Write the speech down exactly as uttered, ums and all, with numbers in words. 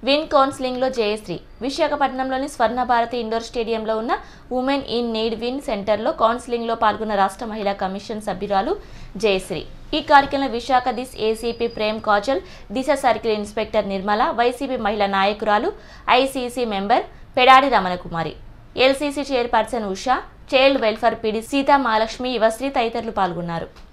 Win counselling లో జయశ్రీ విశాఖపట్నంలోని Swarna Bharati indoor స్టేడియంలో ఉన్న ఉమెన్ ఇన్ నీడ్ విన్ సెంటర్లో కౌన్సిలింగ్ లో పాల్గొన్న రాష్ట్ర మహిళా కమిషన్ సభ్యురాలు జయశ్రీ. ఈ కార్యక్రమంలో Visakha Disha ACP Prem Kajal, Disha circle inspector Nirmala, YCP మహిళా నాయకురాలు, ICC member Pedadi Ramanakumari, LCC chairperson Usha, child welfare PD Sita Mahalakshmi, Yuvashree తదితరులు పాల్గొన్నారు.